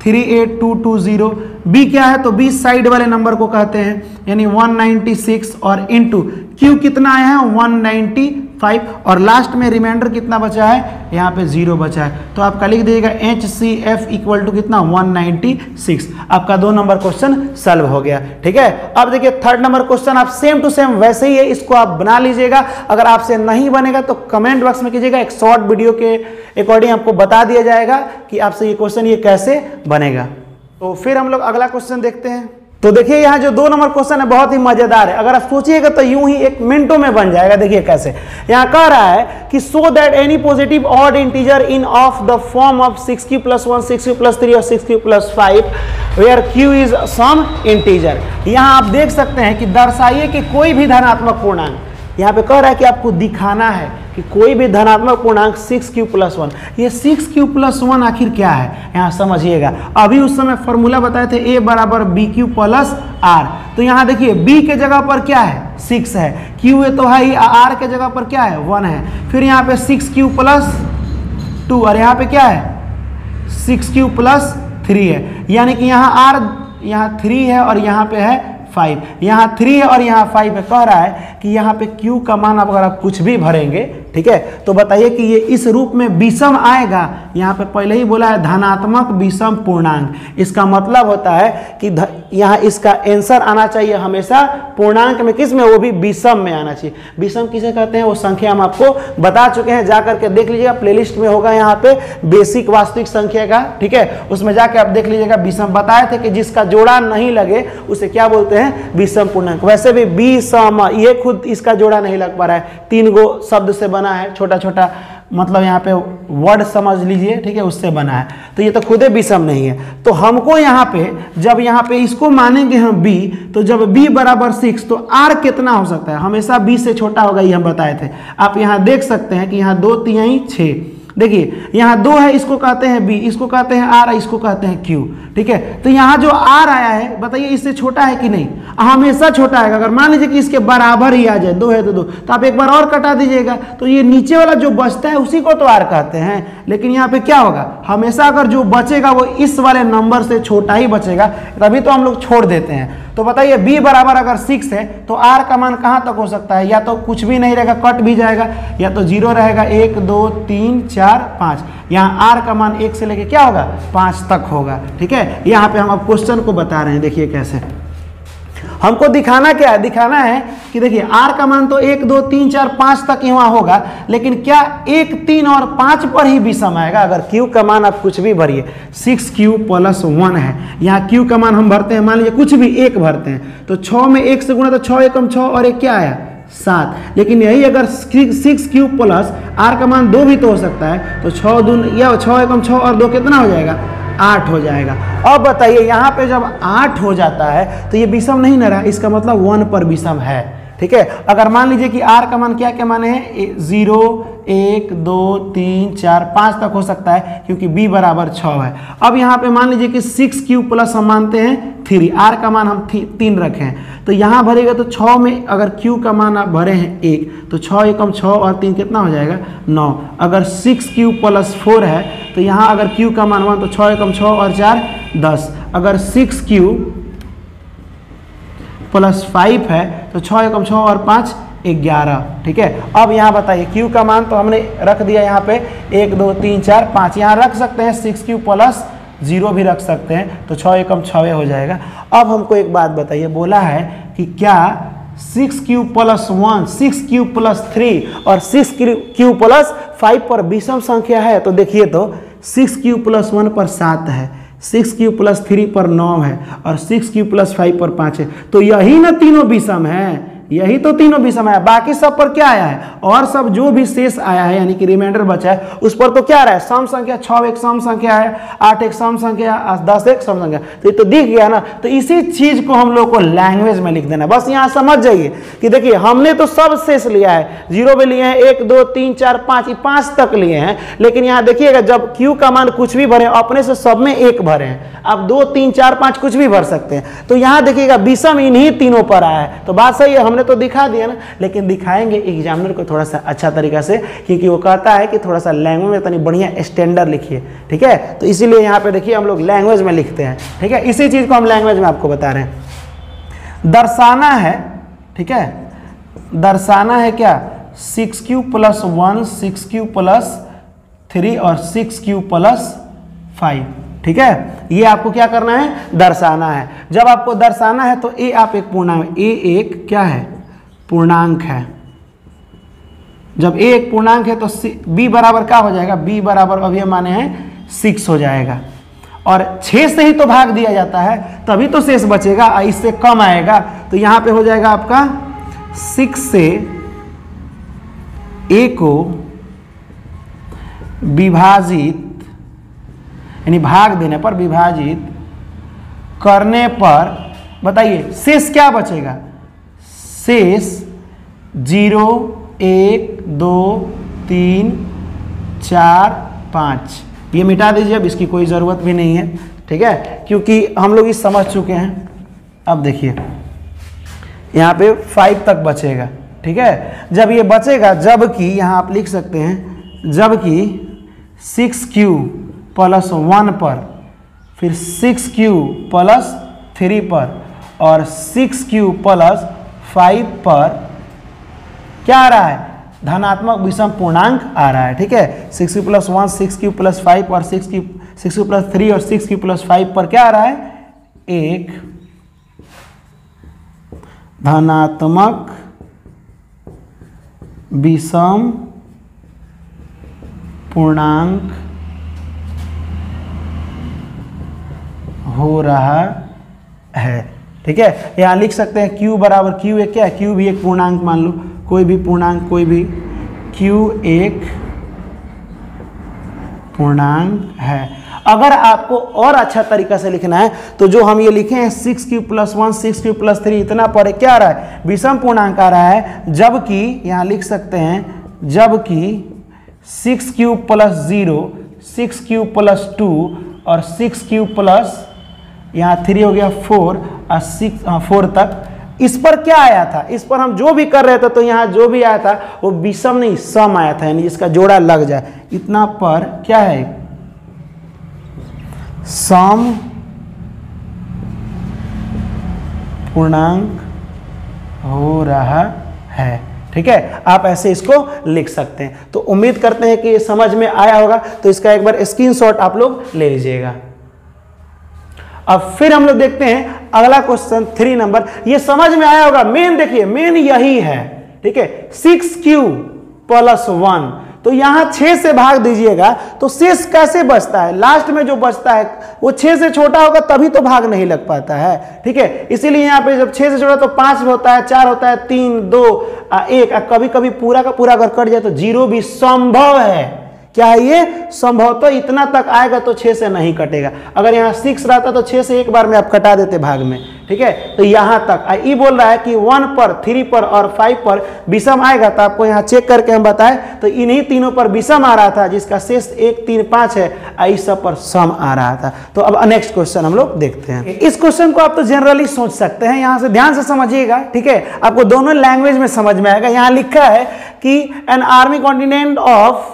38220। b क्या है, तो b साइड वाले नंबर को कहते हैं, यानी 196, और इंटू Q कितना आया है 195 और लास्ट में रिमाइंडर कितना बचा है, यहाँ पे 0 बचा है, तो आपका लिख दीजिएगा HCF इक्वल टू कितना 196। आपका 2 नंबर क्वेश्चन सॉल्व हो गया। ठीक है, अब देखिए थर्ड नंबर क्वेश्चन आप सेम टू सेम वैसे ही है, इसको आप बना लीजिएगा। अगर आपसे नहीं बनेगा तो कमेंट बॉक्स में कीजिएगा, एक शॉर्ट वीडियो के अकॉर्डिंग आपको बता दिया जाएगा कि आपसे ये क्वेश्चन ये कैसे बनेगा। तो फिर हम लोग अगला क्वेश्चन देखते हैं। तो देखिए यहाँ जो 2 नंबर क्वेश्चन है बहुत ही मजेदार है, अगर आप सोचिएगा तो यूं ही 1 मिनटों में बन जाएगा। देखिए कैसे, यहाँ कह रहा है कि so that any positive odd integer in of the form of 6q + 1 6q + 3 और 6q + 5 where q is some integer. यहाँ आप देख सकते हैं कि दर्शाइए कि कोई भी धनात्मक पूर्णांक, यहाँ पे कह रहा है कि आपको दिखाना है कि कोई भी धनात्मक पूर्णांक 6q + 1, ये 6q + 1 आखिर क्या है, यहाँ समझिएगा। अभी उस समय फॉर्मूला बताए थे a = bq + r, तो यहाँ देखिए b के जगह पर क्या है 6 है, q तो है ही, r के जगह पर क्या है 1 है, फिर यहाँ पे 6q + 2 और यहाँ पे क्या है 6q + 3 है, यानी कि यहाँ r यहाँ 3 है और यहाँ पे है 5, यहाँ 3 है और यहाँ 5 है। कह रहा है कि यहाँ पे Q का मान अगर आप कुछ भी भरेंगे, ठीक है, तो बताइए कि ये इस रूप में विषम आएगा। यहाँ पे पहले ही बोला है धनात्मक विषम पूर्णांक, इसका मतलब होता है कि यहाँ इसका आंसर आना चाहिए हमेशा पूर्णांक में, किस में, वो भी विषम में आना चाहिए। विषम किसे कहते हैं वो संख्या हम आपको बता चुके हैं, जा करके देख लीजिएगा, प्लेलिस्ट में होगा यहाँ पे बेसिक वास्तविक संख्या का, ठीक है, उसमें जाके आप देख लीजिएगा। विषम बताए थे कि जिसका जोड़ा नहीं लगे उसे क्या बोलते हैं, विषम पूर्णांक। वैसे भी विषम ये खुद इसका जोड़ा नहीं लग पा रहा है, 3 गो शब्द से बना है, छोटा छोटा मतलब यहाँ पे वर्ड समझ लीजिए, ठीक है, उससे बना है, तो ये तो खुदे विषम नहीं है। तो हमको यहाँ पे जब यहाँ पे इसको मानेंगे हम b, तो जब b = 6 तो r कितना हो सकता है, हमेशा b से छोटा होगा, ये हम बताए थे। आप यहाँ देख सकते हैं कि यहाँ 2 3 6, देखिए यहाँ 2 है, इसको कहते हैं b, इसको कहते हैं r, इसको कहते हैं q, ठीक है। तो यहाँ जो r आया है बताइए इससे छोटा है कि नहीं, हमेशा छोटा है। अगर मान लीजिए कि इसके बराबर ही आ जाए, 2 है तो 2, तो आप एक बार और कटा दीजिएगा, तो ये नीचे वाला जो बचता है उसी को तो r कहते हैं। लेकिन यहाँ पे क्या होगा, हमेशा अगर जो बचेगा वो इस वाले नंबर से छोटा ही बचेगा, तभी तो हम लोग छोड़ देते हैं। तो बताइए b बराबर अगर 6 है तो r का मान कहाँ तक हो सकता है, या तो कुछ भी नहीं रहेगा, कट भी जाएगा, या तो 0 रहेगा, 1 2 3 4 5, यहाँ r का मान 1 से लेके क्या होगा 5 तक होगा, ठीक है। यहाँ पे हम अब क्वेश्चन को बता रहे हैं, देखिए कैसे हमको दिखाना क्या है, दिखाना है कि देखिए r का मान तो 1 2 3 4 5 तक यहाँ होगा, लेकिन क्या 1 3 और 5 पर ही विषम आएगा। अगर q का मान आप कुछ भी भरिए, 6q + 1 है, यहाँ q का मान हम भरते हैं, मान लीजिए कुछ भी 1 भरते हैं, तो 6 में 1 से गुणा, तो 6 एकम 6 और 1 क्या आया 7। लेकिन यही अगर 6q + r का मान 2 भी तो हो सकता है, तो 6 दून या 6 एकम 6 और 2 कितना हो जाएगा 8 हो जाएगा। अब बताइए यहाँ पे जब 8 हो जाता है तो ये विषम नहीं ना रहा, इसका मतलब 1 पर विषम है, ठीक है। अगर मान लीजिए कि r का मान क्या क्या माने हैं, 0 1 2 3 4 5 तक हो सकता है, क्योंकि b = 6 है। अब यहाँ पे मान लीजिए कि 6q + हम मानते हैं 3, r का मान हम 3 रखे हैं, तो यहाँ भरेगा तो 6 में अगर q का मान आप भरे हैं 1, तो 6 एकम 6 और 3 कितना हो जाएगा 9। अगर 6q + 4 है तो यहाँ अगर q का मान 1, तो 6 एकम 6 और 4 10। अगर 6q + 5 है तो 6 एकम 6 और 5 11, ठीक है। अब यहाँ बताइए q का मान तो हमने रख दिया यहाँ पे 1 2 3 4 5, यहाँ रख सकते हैं 6q + 0 भी रख सकते हैं, तो 6 एकम 6 हो जाएगा। अब हमको एक बात बताइए, बोला है कि क्या 6q + 1 6q + 3 और 6q + 5 पर विषम संख्या है। तो देखिए तो 6q + 1 पर 7 है, 6q + 3 पर 9 है और 6q + 5 पर 5 है, तो यही ना तीनों विषम है, यही तो तीनों विषम है। बाकी सब पर क्या आया है, और सब जो भी शेष आया है यानी कि रिमाइंडर बचा है उस पर तो क्या आ रहा है सम संख्या, 6 एक सम संख्या है, 8 एक सम संख्या, 10 एक सम संख्या, तो ये तो दिख गया ना। तो इसी चीज को हम लोग को लैंग्वेज में लिख देना। बस यहाँ समझ जाइए कि देखिए हमने तो सब शेष लिया है, 0 भी लिए हैं, 1 2 3 4 5, 5 तक लिए हैं, लेकिन यहाँ देखिएगा जब q का मान कुछ भी भरे अपने से सब में 1 भरे हैं, आप 2 3 4 5 कुछ भी भर सकते हैं, तो यहाँ देखिएगा विषम इन्हीं तीनों पर आया है। तो बात सही है, हमने तो दिखा दिया ना, लेकिन दिखाएंगे एग्जामिनर को थोड़ा सा अच्छा तरीका से, क्योंकि वो कहता है कि थोड़ा सा लैंग्वेज में तनी बढ़िया स्टैंडर्ड लिखिए, ठीक है। तो इसीलिए यहाँ पे देखिए हम लोग लैंग्वेज में लिखते हैं, ठीक है। इसी चीज को हम लैंग्वेज में आपको बता रहे हैं, दर्शाना है, ठीक है। दर्शाना है क्या, 6q + 1, 6q + 3 और 6q + 5, ठीक है। ये आपको क्या करना है, दर्शाना है। जब आपको दर्शाना है तो ए आप एक पूर्णांक, ए एक क्या है, पूर्णांक है। जब ए एक पूर्णांक है तो बी बराबर क्या हो जाएगा, बी बराबर अभी हम माने हैं 6 हो जाएगा। और 6 से ही तो भाग दिया जाता है, तभी तो शेष बचेगा, इससे कम आएगा। तो यहाँ पे हो जाएगा आपका 6 से ए को विभाजित, यानी भाग देने पर, विभाजित करने पर बताइए शेष क्या बचेगा, शेष 0, 1, 2, 3, 4, 5 ये मिटा दीजिए, अब इसकी कोई ज़रूरत भी नहीं है, ठीक है, क्योंकि हम लोग इस समझ चुके हैं। अब देखिए यहाँ पे 5 तक बचेगा, ठीक है। जब ये बचेगा, जबकि यहाँ आप लिख सकते हैं, जबकि 6q + 1 पर, फिर 6q + 3 पर और 6q + 5 पर क्या आ रहा है, धनात्मक विषम पूर्णांक आ रहा है, ठीक है। 6q + 1, 6q + 5 और 6q + 3 और 6q + 5 पर क्या आ रहा है, एक धनात्मक विषम पूर्णांक हो रहा है, ठीक है। यहाँ लिख सकते हैं q बराबर, q एक क्या है, q भी एक पूर्णांक मान लो, कोई भी पूर्णांक, कोई भी, q एक पूर्णांक है। अगर आपको और अच्छा तरीका से लिखना है तो जो हम ये लिखे हैं 6q + 1, 6q + 3 इतना पर क्या आ रहा है, विषम पूर्णांक आ रहा है। जबकि यहाँ लिख सकते हैं, जबकि 6q + 0, 6q + 2 और 6q + यहाँ 3 हो गया 4 और 4 तक, इस पर क्या आया था, इस पर हम जो भी कर रहे थे तो यहाँ जो भी आया था वो विषम नहीं सम आया था, यानी इसका जोड़ा लग जाए, इतना पर क्या है, सम पूर्णांक हो रहा है, ठीक है। आप ऐसे इसको लिख सकते हैं। तो उम्मीद करते हैं कि ये समझ में आया होगा, तो इसका एक बार स्क्रीनशॉट आप लोग ले लीजिएगा। अब फिर हम लोग देखते हैं अगला क्वेश्चन 3 नंबर, ये समझ में आया होगा। मेन देखिए, मेन यही है, ठीक है, 6q + 1, तो यहां 6 से भाग दीजिएगा तो शेष कैसे बचता है, लास्ट में जो बचता है वो 6 से छोटा होगा, तभी तो भाग नहीं लग पाता है, ठीक है। इसीलिए यहाँ पे जब 6 से छोटा तो 5 होता है, 4 होता है, 3, 2, 1, कभी कभी पूरा का पूरा अगर कट जाए तो 0 भी संभव है। क्या है ये, संभवतः इतना तक आएगा तो 6 से नहीं कटेगा। अगर यहाँ 6 रहता तो 6 से एक बार में आप कटा देते भाग में, ठीक है। तो यहाँ तक ये बोल रहा है कि 1 पर, 3 पर और 5 पर विषम आएगा, तो आपको यहाँ चेक करके हम बताएं तो इन्हीं तीनों पर विषम आ रहा था, जिसका शेष 1, 3, 5 है, इस सब पर सम आ रहा था। तो अब नेक्स्ट क्वेश्चन हम लोग देखते हैं। इस क्वेश्चन को आप तो जनरली सोच सकते हैं, यहाँ से ध्यान से समझिएगा, ठीक है, आपको दोनों लैंग्वेज में समझ में आएगा। यहाँ लिखा है कि an army contingent of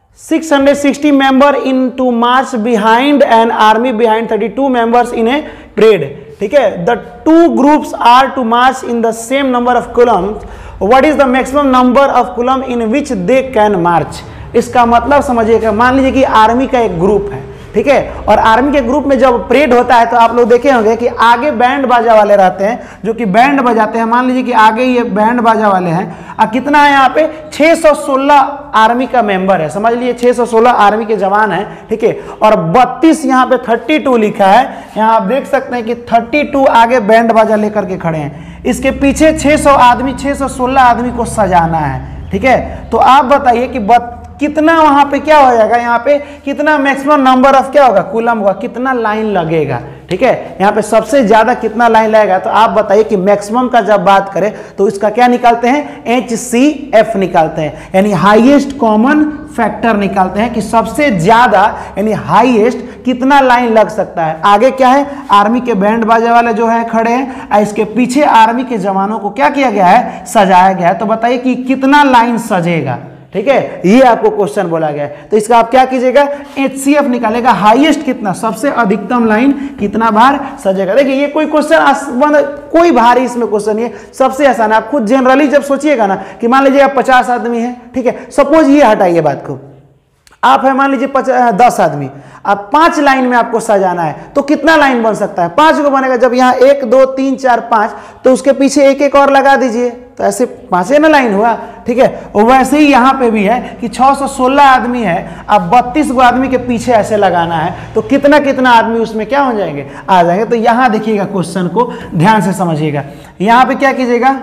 660 member in to march behind an army behind 32 members in a parade, ठीक है। The two groups are to march in the same number of columns. What is the maximum number of column in which they can march? इसका मतलब समझिएगा, मान लीजिए कि army का एक ग्रुप है, ठीक है, और आर्मी के ग्रुप में जब परेड होता है तो आप लोग देखे होंगे कि आगे बैंड बाजा वाले रहते हैं जो कि बैंड बजाते हैं। मान लीजिए कि आगे ये बैंड बाजा वाले हैं, कितना है यहाँ पे 616 आर्मी का मेंबर है, समझ लीजिए 616 आर्मी के जवान हैं, ठीक है, और 32 यहाँ पे 32 लिखा है। यहाँ आप देख सकते हैं कि 32 आगे बैंड बाजा लेकर के खड़े हैं, इसके पीछे 616 आदमी को सजाना है, ठीक है। तो आप बताइए कि कितना वहां पे क्या हो जाएगा, यहाँ पे कितना मैक्सिमम नंबर ऑफ क्या होगा, कूलम होगा, कितना लाइन लगेगा, ठीक है। यहाँ पे सबसे ज्यादा कितना लाइन लगेगा, तो आप बताइए कि मैक्सिमम का जब बात करें तो इसका क्या निकालते हैं, HCF निकालते हैं, यानी हाईएस्ट कॉमन फैक्टर निकालते हैं कि सबसे ज्यादा यानी हाईएस्ट कितना लाइन लग सकता है। आगे क्या है, आर्मी के बैंड बाजा वाले जो है खड़े हैं, इसके पीछे आर्मी के जवानों को क्या किया गया है, सजाया गया है। तो बताइए कि कितना लाइन सजेगा, ठीक है, ये आपको क्वेश्चन बोला गया है। तो इसका आप क्या कीजिएगा, HCF निकालेगा, हाईएस्ट कितना, सबसे अधिकतम लाइन कितना बार सजेगा। देखिए ये कोई क्वेश्चन कोई भारी इसमें क्वेश्चन नहीं है, सबसे आसान है। आप खुद जनरली जब सोचिएगा ना कि मान लीजिए आप 50 आदमी हैं, ठीक है, सपोज ये हटाइए बात को, आप है मान लीजिए 10 आदमी, अब 5 लाइन में आपको सजाना है तो कितना लाइन बन सकता है, 5 को बनेगा। जब यहाँ 1 2 3 4 5 तो उसके पीछे एक एक और लगा दीजिए, तो ऐसे 5 ना लाइन हुआ, ठीक है। और वैसे ही यहाँ पे भी है कि 616 आदमी है, अब 32 गो आदमी के पीछे ऐसे लगाना है तो कितना कितना आदमी उसमें क्या हो जाएंगे, आ जाएंगे। तो यहाँ देखिएगा क्वेश्चन को ध्यान से समझिएगा, यहाँ पे क्या कीजिएगा,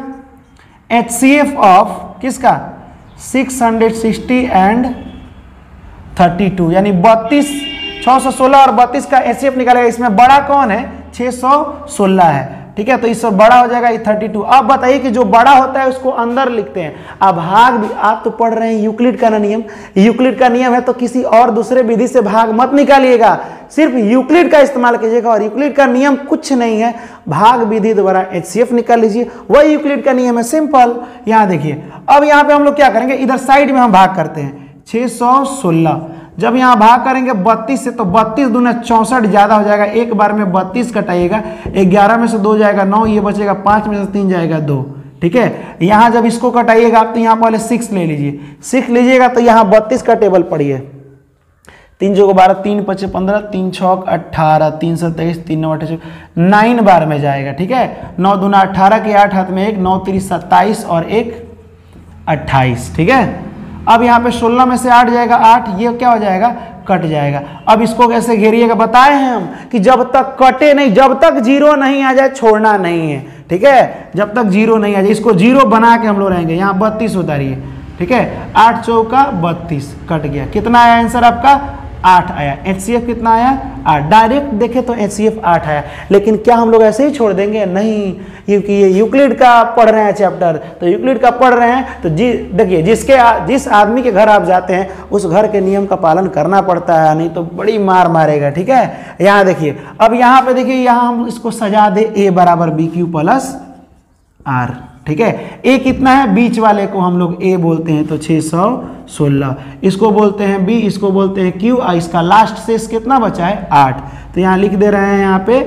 HCF ऑफ किसका 660 एंड 32 यानी 32, 616 और 32 का HCF निकालेगा। इसमें बड़ा कौन है, 616 है, ठीक है, तो इससे बड़ा हो जाएगा 32। अब बताइए कि जो बड़ा होता है उसको अंदर लिखते हैं। अब भाग भी आप तो पढ़ रहे हैं यूक्लिड का नियम, यूक्लिड का नियम है तो किसी और दूसरे विधि से भाग मत निकालिएगा, सिर्फ यूक्लिड का इस्तेमाल कीजिएगा। और यूक्लिड का नियम कुछ नहीं है, भाग विधि द्वारा HCF निकाल लीजिए, वही यूक्लिड का नियम है, सिंपल। यहाँ देखिए, अब यहाँ पे हम लोग क्या करेंगे, इधर साइड में हम भाग करते हैं 616, जब यहाँ भाग करेंगे 32 से तो 32 दूना 64 ज्यादा हो जाएगा, एक बार में 32 कटाइएगा, 11 में से 2 जाएगा 9, ये बचेगा 5 में से 3 जाएगा 2, ठीक है। यहाँ जब इसको कटाइएगा आप तो यहाँ पहले 6 ले लीजिए, 6 लीजिएगा तो यहाँ 32 का टेबल पढ़िए, 3 जो 12, 3 5 15, 3 6 18, 3 27, 3 9 28, 9 बार में जाएगा, ठीक है। 9 दूना 18 के 8 हाथ में 1, 9 3 27 और 1 28, ठीक है। अब यहाँ पे 16 में से 8 जाएगा 8, ये क्या हो जाएगा, कट जाएगा। अब इसको कैसे घेरिएगा, बताए हैं हम कि जब तक कटे नहीं, जब तक 0 नहीं आ जाए छोड़ना नहीं है, ठीक है, जब तक 0 नहीं आ जाए इसको 0 बना के हम लोग रहेंगे। यहाँ 32 उतारिए, ठीक है, 8 चौका 32, कट गया। कितना आया आंसर आपका, 8 आया। HCF कितना आया, 8। डायरेक्ट देखे तो HCF 8 आया, लेकिन क्या हम लोग ऐसे ही छोड़ देंगे, नहीं, क्योंकि ये यूक्लिड का पढ़ रहे हैं चैप्टर, तो यूक्लिड का पढ़ रहे हैं तो देखिए जिस आदमी के घर आप जाते हैं उस घर के नियम का पालन करना पड़ता है, नहीं तो बड़ी मार मारेगा, ठीक है। यहाँ देखिए, अब यहाँ पे देखिए, यहाँ हम इसको सजा दे A बराबर BQ प्लस R, ठीक है। A कितना है, बीच वाले को हम लोग A बोलते हैं तो 616, इसको बोलते हैं B, इसको बोलते हैं Q, और इसका लास्ट शेष कितना बचा है, 8। तो यहाँ लिख दे रहे हैं यहाँ पे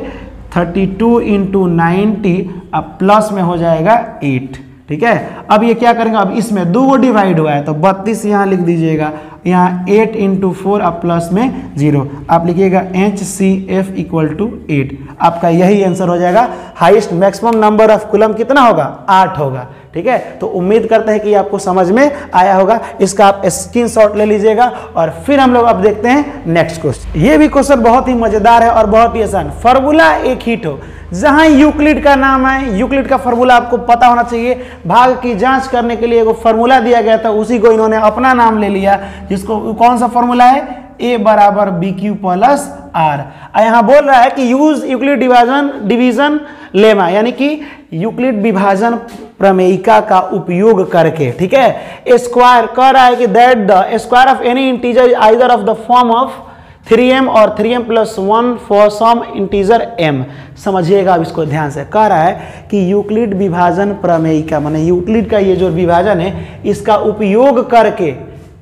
32 इंटू 90, अब प्लस में हो जाएगा 8, ठीक है। अब ये क्या करेंगे, अब इसमें 2 गो डिवाइड हुआ है तो 32 यहाँ लिख दीजिएगा, यहाँ 8 इंटू 4, अब प्लस में 0, आप लिखिएगा HCF इक्वल टू 8। आपका यही आंसर हो जाएगा। Highest maximum number of column कितना होगा, 8 होगा, ठीक है। तो उम्मीद करते हैं कि आपको समझ में आया होगा। इसका आप स्क्रीनशॉट ले लीजिएगा और फिर हम लोग अब देखते हैं नेक्स्ट क्वेश्चन। ये भी क्वेश्चन बहुत ही मजेदार है और बहुत ही आसान। फॉर्मूला एक ही हो, जहां यूक्लिड का नाम है, यूक्लिड का फॉर्मूला आपको पता होना चाहिए। भाग की जांच करने के लिए एक फॉर्मूला दिया गया था, उसी को इन्होंने अपना नाम ले लिया, जिसको कौन सा फॉर्मूला है, A बराबर BQ प्लस R। यहाँ बोल रहा है कि यूज यूक्लिड डिवीजन लेमा, यानी कि यूक्लिड विभाजन प्रमेयिका का उपयोग करके, ठीक है। स्क्वायर कह रहा है कि that the square of any integer either of the form of 3m और 3m plus 1 for some integer m। समझिएगा अब इसको ध्यान से, कह रहा है कि यूक्लिड विभाजन प्रमेयिका माने यूक्लिड का ये जो विभाजन है इसका उपयोग करके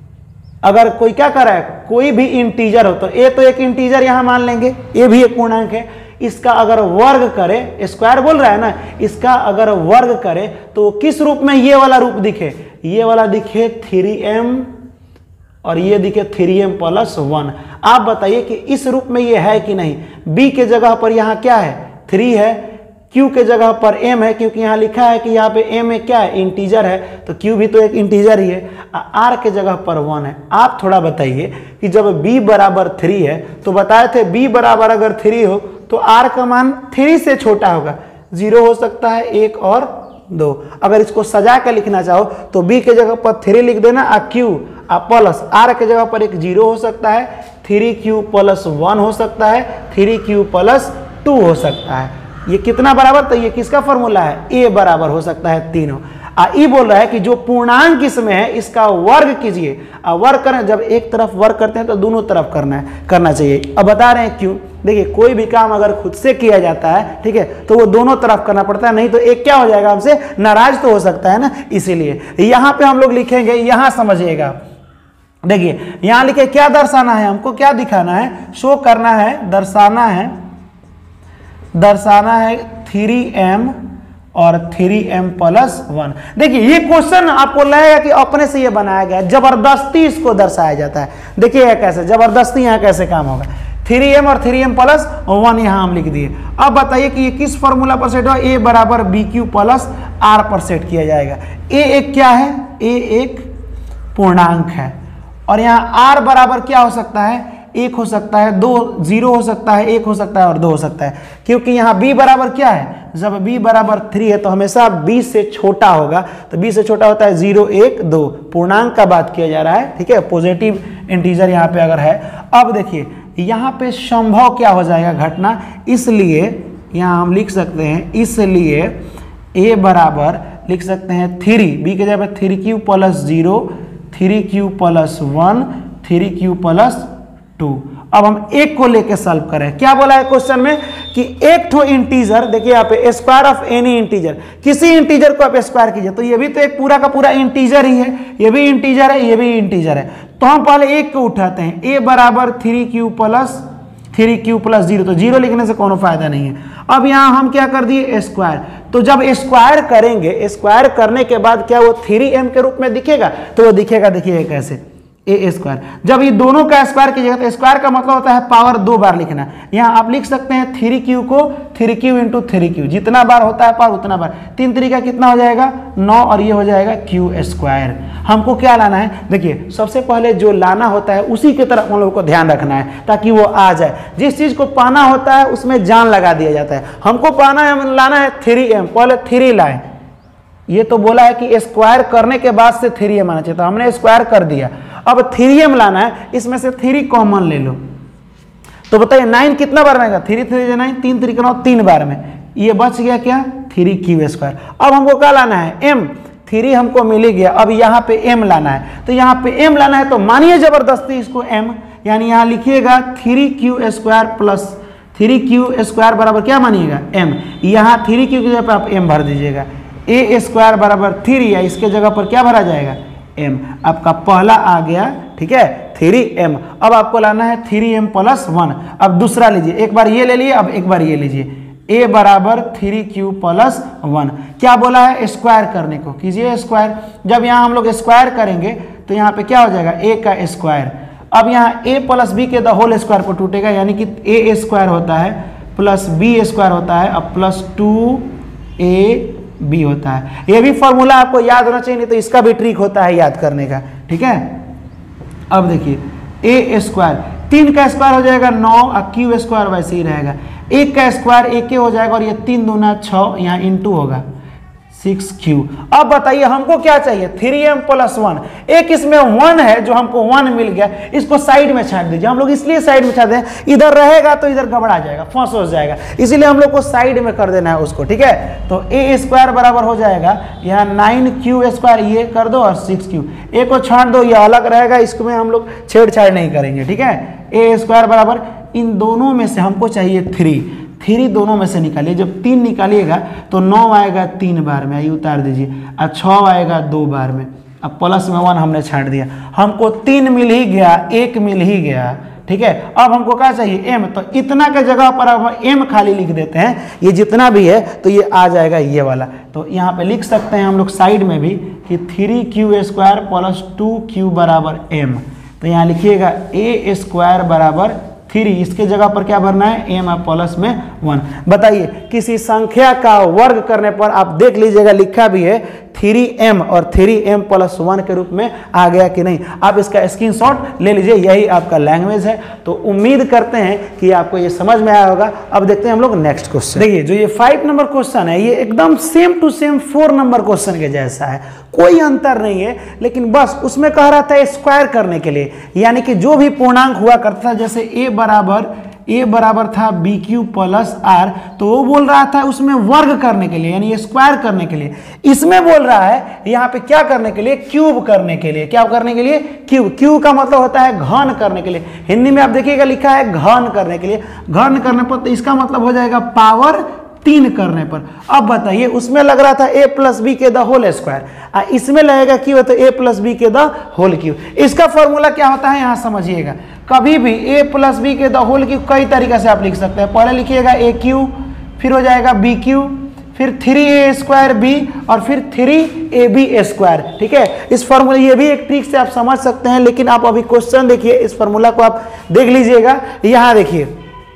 अगर कोई क्या कर रहा है, कोई भी इंटीजर हो, तो a तो एक इंटीजर यहां मान लेंगे, a भी एक पूर्णांक है, इसका अगर वर्ग करे, स्क्वायर बोल रहा है ना, इसका अगर वर्ग करे तो किस रूप में ये वाला रूप दिखे, ये वाला दिखे 3m और ये दिखे 3m प्लस 1। आप बताइए कि इस रूप में ये है कि नहीं। b के जगह पर यहाँ क्या है, 3 है, q के जगह पर m है, क्योंकि यहाँ लिखा है कि यहाँ पे m में क्या है, इंटीजर है, तो q भी तो एक इंटीजर ही है। r के जगह पर 1 है। आप थोड़ा बताइए कि जब b बराबर 3 है तो बताए थे b बराबर अगर 3 हो तो r का मान 3 से छोटा होगा, 0 हो सकता है, 1 और 2। अगर इसको सजा कर लिखना चाहो तो b के जगह पर 3 लिख देना, q प्लस r के जगह पर एक 0 हो सकता है, 3q प्लस 1 हो सकता है, 3q प्लस 2 हो सकता है। ये कितना बराबर, तो ये किसका फॉर्मूला है, a बराबर हो सकता है तीनों। ई बोल रहा है कि जो पूर्णांक इसमें है इसका वर्ग कीजिए। वर्ग करें, जब एक तरफ वर्ग करते हैं तो दोनों तरफ करना चाहिए। अब बता रहे हैं क्यों, देखिए कोई भी काम अगर खुद से किया जाता है, ठीक है, तो वो दोनों तरफ करना पड़ता है, नहीं तो एक क्या हो जाएगा, हमसे नाराज तो हो सकता है ना। इसीलिए यहाँ पे हम लोग लिखेंगे, यहाँ समझिएगा, देखिए यहाँ लिखे क्या दर्शाना है, हमको क्या दिखाना है, शो करना है, दर्शाना है 3m और 3m प्लस 1। देखिए ये क्वेश्चन आपको लगेगा कि अपने से ये बनाया गया, जबरदस्ती इसको दर्शाया जाता है। देखिए जबरदस्ती यहाँ कैसे काम होगा, 3m और 3m प्लस 1 यहाँ हम लिख दिए। अब बताइए कि ये किस फॉर्मूला पर सेट हुआ, a बराबर BQ प्लस R पर सेट किया जाएगा। a एक क्या है, a एक पूर्णांक है, और यहाँ R बराबर क्या हो सकता है, 1 हो सकता है, 2 0 हो सकता है, 1 हो सकता है और 2 हो सकता है, क्योंकि यहाँ b बराबर क्या है, जब b बराबर 3 है तो हमेशा b से छोटा होगा, तो b से छोटा होता है 0 1 2, पूर्णांक का बात किया जा रहा है, ठीक है, पॉजिटिव इंटीजर यहाँ पे अगर है। अब देखिए यहाँ पे संभव क्या हो जाएगा घटना, इसलिए यहाँ हम लिख सकते हैं, इसलिए a बराबर लिख सकते हैं 3, b के जगह पे 3q plus 0, 3q plus 1, 3q plus 2। अब हम एक को लेके सॉल्व करें, क्या बोला है क्वेश्चन में कि एक ठो इंटीजर, देखिए यहाँ पे स्क्वायर ऑफ एनी इंटीजर, किसी इंटीजर को आप स्क्वायर कीजिए, तो ये भी तो एक पूरा का पूरा इंटीजर ही है, ये भी इंटीजर है, ये भी इंटीजर है, तो हम पहले एक को उठाते हैं, a बराबर 3q प्लस 0, तो 0 लिखने से कोनो फायदा नहीं है। अब यहाँ हम क्या कर दिए, स्क्वायर, तो जब स्क्वायर करेंगे, स्क्वायर करने के बाद क्या वो 3m के रूप में दिखेगा, तो वो दिखेगा, देखिए कैसे, ए स्क्वायर। जब ये दोनों का स्क्वायर कीजिएगा तो स्क्वायर का मतलब होता है पावर 2 बार लिखना। यहाँ आप लिख सकते हैं 3q को 3q इंटू 3q, जितना बार होता है पावर उतना बार, 3 तरीका कितना हो जाएगा 9, और ये हो जाएगा q स्क्वायर। हमको क्या लाना है, देखिए सबसे पहले जो लाना होता है उसी की तरफ हम लोग को ध्यान रखना है ताकि वो आ जाए। जिस चीज़ को पाना होता है उसमें जान लगा दिया जाता है। हमको पाना है, लाना है 3m, पहले 3 लाए, ये तो बोला है कि स्क्वायर करने के बाद से 3m आना चाहिए, तो हमने स्क्वायर कर दिया। अब 3m लाना है, इसमें से 3 कॉमन ले लो, तो बताइए 9 कितना बार में आएगा, 3 3 9, 3 3 9, 3 बार में, ये बच गया क्या 3q स्क्वायर। अब हमको क्या लाना है, m, 3 हमको मिल ही गया, अब यहाँ पे m लाना है, तो यहाँ पे m लाना है, तो मानिए जबरदस्ती इसको m, यानी यहाँ लिखिएगा 3q square plus 3q square बराबर क्या मानिएगा m, यहाँ 3q की जगह पर आप m भर दीजिएगा, a स्क्वायर बराबर 3 या इसके जगह पर क्या भरा जाएगा m, आपका पहला आ गया, ठीक है 3m। अब आपको लाना है 3m प्लस 1। अब दूसरा लीजिए, एक बार ये ले लिए, अब एक बार ये लीजिए, a बराबर 3q प्लस 1। क्या बोला है, स्क्वायर करने को कीजिए स्क्वायर। जब यहाँ हम लोग स्क्वायर करेंगे तो यहाँ पे क्या हो जाएगा, a का स्क्वायर। अब यहाँ a प्लस b के द होल स्क्वायर पर टूटेगा, यानी कि a स्क्वायर होता है प्लस b स्क्वायर होता है, अब प्लस 2ab होता है। ये भी फॉर्मूला आपको याद होना चाहिए, नहीं तो इसका भी ट्रिक होता है याद करने का, ठीक है। अब देखिए a स्क्वायर, 3 का स्क्वायर हो जाएगा 9, और q स्क्वायर वैसे ही रहेगा, 1 का स्क्वायर 1 हो जाएगा, और ये 3 दूना 6, यहाँ इंटू होगा 6q। अब बताइए हमको क्या चाहिए, 3m प्लस 1। एक इसमें 1 है जो हमको 1 मिल गया, इसको साइड में छाट दीजिए। हम लोग इसलिए साइड में छाटते हैं, इधर रहेगा तो इधर गड़बड़ा जाएगा, फंस हो जाएगा, इसीलिए हम लोग को साइड में कर देना है उसको, ठीक है। तो a स्क्वायर बराबर हो जाएगा यहाँ 9q स्क्वायर, ये कर दो, और 6q, a को छाट दो, ये अलग रहेगा, इसमें हम लोग छेड़छाड़ नहीं करेंगे, ठीक है। a स्क्वायर बराबर इन दोनों में से हमको चाहिए 3 दोनों में से निकालिए। जब 3 निकालिएगा तो 9 आएगा 3 बार में, आइए उतार दीजिए, और 6 आएगा 2 बार में। अब प्लस में 1 हमने छाट दिया, हमको 3 मिल ही गया, 1 मिल ही गया, ठीक है। अब हमको क्या चाहिए m, तो इतना के जगह पर अब m खाली लिख देते हैं, ये जितना भी है तो ये आ जाएगा ये वाला। तो यहाँ पे लिख सकते हैं हम लोग साइड में भी कि 3q स्क्वायर प्लस 2q बराबर m। तो यहाँ लिखिएगा a स्क्वायर बराबर 3, इसके जगह पर क्या भरना है m, प्लस में 1। बताइए किसी संख्या का वर्ग करने पर आप देख लीजिएगा लिखा भी है 3m और 3m प्लस 1 के रूप में आ गया कि नहीं। आप इसका स्क्रीनशॉट ले लीजिए, यही आपका लैंग्वेज है। तो उम्मीद करते हैं कि आपको ये समझ में आया होगा। अब देखते हैं हम लोग नेक्स्ट क्वेश्चन। देखिए जो ये 5 नंबर क्वेश्चन है, ये एकदम same to same 4 number question के जैसा है, कोई अंतर नहीं है, लेकिन बस उसमें कह रहा था स्क्वायर करने के लिए, यानी कि जो भी पूर्णांक हुआ करता था, जैसे a बराबर ए बराबर था बी क्यू प्लस आर, तो वो बोल रहा था उसमें वर्ग करने के लिए यानी स्क्वायर करने के लिए। इसमें बोल रहा है यहाँ पे क्या करने के लिए, क्यूब करने के लिए। क्या करने के लिए, क्यूब। क्यूब का मतलब होता है घन करने के लिए। हिंदी में आप देखिएगा लिखा है घन करने के लिए। घन करने पर तो इसका मतलब हो जाएगा पावर 3 करने पर। अब बताइए उसमें लग रहा था a प्लस बी के द होल स्क्वायर, इसमें लगेगा क्यों तो a प्लस बी के द होल क्यूब। इसका फॉर्मूला क्या होता है यहाँ समझिएगा। कभी भी a प्लस बी के द होल क्यूब कई तरीके से आप लिख सकते हैं। पहले लिखिएगा a क्यूब, फिर हो जाएगा b क्यूब, फिर 3a स्क्वायर b और फिर 3ab स्क्वायर। ठीक है, इस फॉर्मूले ये भी एक ट्रिक से आप समझ सकते हैं, लेकिन आप अभी क्वेश्चन देखिए, इस फॉर्मूला को आप देख लीजिएगा। यहाँ देखिए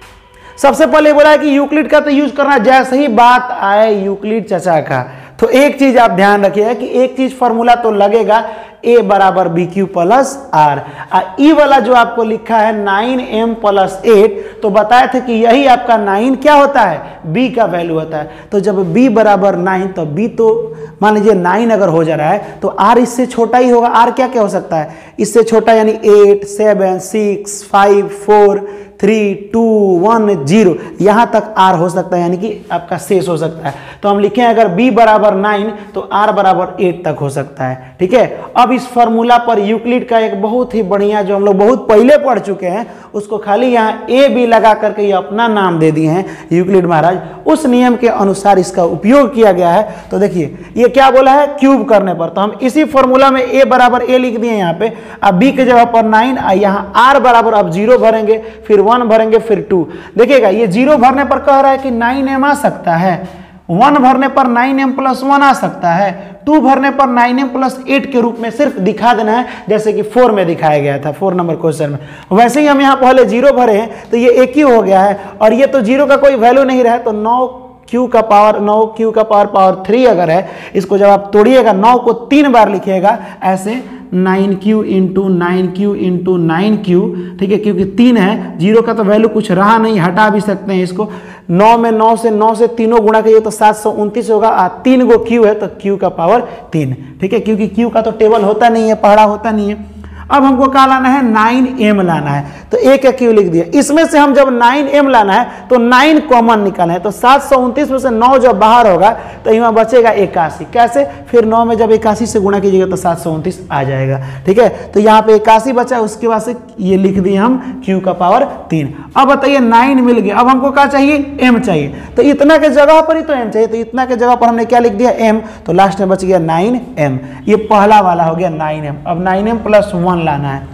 सबसे पहले बोला है कि यूक्लिड का तो यूज करना, जैसे ही बात आए यूक्लिड चचा का तो एक चीज आप ध्यान रखिएगा कि एक चीज फॉर्मूला तो लगेगा a बराबर बी क्यू प्लस आर। ई वाला जो आपको लिखा है 9m प्लस 8, तो बताए थे कि यही आपका 9 क्या होता है, b का वैल्यू होता है। तो जब b बराबर 9 तो b तो मान लीजिए 9 अगर हो जा रहा है तो r इससे छोटा ही होगा। r क्या क्या हो सकता है इससे छोटा, यानी 8, 7, 6, 5, 4, 3, 2, 1, 0 यहाँ तक r हो सकता है, यानी कि आपका शेष हो सकता है। तो हम लिखें अगर b बराबर 9 तो r बराबर 8 तक हो सकता है। ठीक है, अब इस फॉर्मूला पर यूक्लिड का एक बहुत ही बढ़िया जो हम लोग बहुत पहले पढ़ चुके हैं, उसको खाली यहाँ a b लगा करके ये अपना नाम दे दिए हैं यूक्लिड महाराज, उस नियम के अनुसार इसका उपयोग किया गया है। तो देखिए ये क्या बोला है, क्यूब करने पर, तो हम इसी फॉर्मूला में a बराबर a लिख दिए यहाँ पे। अब b के जगह पर 9, यहाँ r बराबर अब 0 भरेंगे, फिर 1 भरेंगे, फिर 2। देखिएगा ये 0 भरने पर कह रहा है कि 9m आ सकता है, 1 भरने पर 9m प्लस 1 आ सकता है, 2 भरने पर 9m प्लस 8 के रूप में सिर्फ दिखा देना है, जैसे कि 4 में दिखाया गया था 4 नंबर क्वेश्चन में। वैसे ही हम यहाँ पहले 0 भरे हैं तो ये एक ही हो गया है, और ये तो 0 का कोई वैल्यू नहीं रहा, तो 9q का पावर 3 अगर है, इसको जब आप तोड़िएगा 9 को 3 बार लिखिएगा ऐसे 9q into 9q into 9q। ठीक है, क्योंकि 3 है, 0 का तो वैल्यू कुछ रहा नहीं, हटा भी सकते हैं इसको। 9 में 9 से तीनों गुणा करिए तो 729 होगा, 3 गो q है तो q का पावर 3। ठीक है, क्योंकि q का तो टेबल होता नहीं है, पढ़ा होता नहीं है। अब हमको क्या लाना है, 9m लाना है, तो a का q लिख दिया। इसमें से हम जब 9m लाना है तो 9 कॉमन निकालना है, तो 729 में से 9 जब बाहर होगा तो यहाँ बचेगा 81। कैसे, फिर 9 में जब 81 से गुणा कीजिएगा तो 729 आ जाएगा। ठीक है, तो यहाँ पे 81 बचा, उसके बाद से ये लिख दिए हम q का पावर 3। अब बताइए 9 मिल गया, अब हमको क्या चाहिए, m चाहिए, तो इतना के जगह पर ही तो m चाहिए, तो इतना के जगह पर हमने क्या लिख दिया, m, तो लास्ट में बच गया 9m। ये पहला वाला हो गया 9m। अब 9m प्लस 1 लाना है।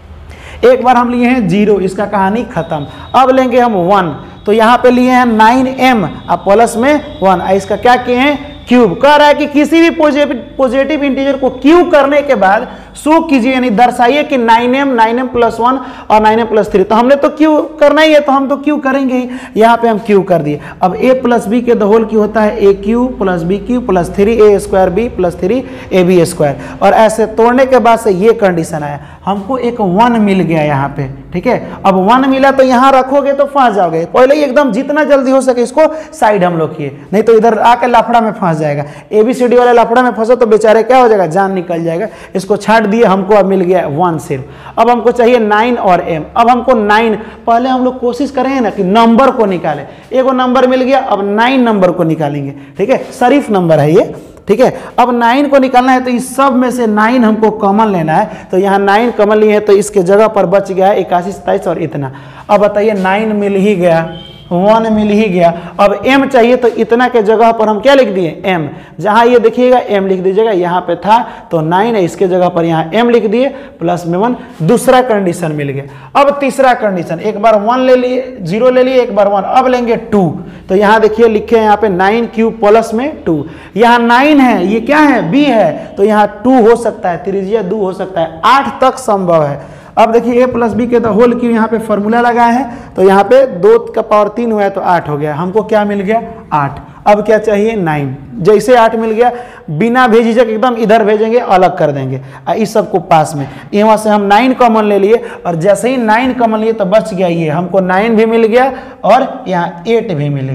एक बार हम लिए हैं 0, इसका कहानी खत्म। अब लेंगे हम 1, तो यहाँ पे लिए हैं 9m अब प्लस में 1, इसका क्या किए हैं, क्यूब। कह रहा है कि किसी भी पॉजिटिव इंटीजर को क्यूब करने के बाद शो कीजिए, यानी दर्शाइए कि 9m प्लस 1 और 9m प्लस 3। तो हमने तो क्यूब करना ही है, तो हम तो क्यूब करेंगे ही। यहाँ पे हम क्यूब कर दिए। अब a प्लस बी के द होल क्यूब होता है a cube plus b cube plus 3a square b plus 3ab square, और ऐसे तोड़ने के बाद से ये कंडीशन आया, हमको एक 1 मिल गया यहाँ पे। ठीक है, अब 1 मिला तो यहाँ रखोगे तो फंस जाओगे। पहले ही एकदम जितना जल्दी हो सके इसको साइड हम लोग किए, नहीं तो इधर आके लफड़ा में फंस जाएगा। ABCD वाले लफड़ा में फंसो तो बेचारे क्या हो जाएगा, जान निकल जाएगा। इसको छाट दिए, हमको अब मिल गया 1 सिर्फ। अब हमको चाहिए 9 और m। अब हमको 9, पहले हम लोग कोशिश करेंगे ना कि नंबर को निकालें। एगो नंबर मिल गया, अब 9 नंबर को निकालेंगे। ठीक है, शरीफ नंबर है ये। ठीक है, अब 9 को निकालना है, तो इस सब में से 9 हमको कॉमन लेना है, तो यहाँ 9 कॉमन लिए है, तो इसके जगह पर बच गया 81, 27 और इतना। अब बताइए 9 मिल ही गया, 1 मिल ही गया, अब m चाहिए, तो इतना के जगह पर हम क्या लिख दिए, m। जहाँ ये देखिएगा m लिख दीजिएगा, यहाँ पे था तो 9 है, इसके जगह पर यहाँ m लिख दिए प्लस में 1। दूसरा कंडीशन मिल गया। अब तीसरा कंडीशन, एक बार 1 ले लिए, 0 ले लिए, एक बार 1, अब लेंगे 2। तो यहाँ देखिए लिखे हैं यहाँ पे 9 क्यूब प्लस में 2, यहाँ 9 है, ये क्या है, b है, तो यहाँ 2 हो सकता है, त्रिज्या 2 हो सकता है, 8 तक संभव है। अब देखिए a प्लस बी के द होल क्यूब यहाँ पे फॉर्मूला लगाए हैं, तो यहाँ पे 2 का पावर 3 हुआ है तो 8 हो गया। हमको क्या मिल गया, 8। अब क्या चाहिए, 9। जैसे 8 मिल गया, बिना भेजीजक एकदम इधर भेजेंगे, अलग कर देंगे इस सबको पास में। यहाँ से हम 9 कॉमन ले लिए, और जैसे ही 9 कॉमन लिए तो बच गया ये, हमको 9 भी मिल गया और यहाँ 8 भी मिल गया।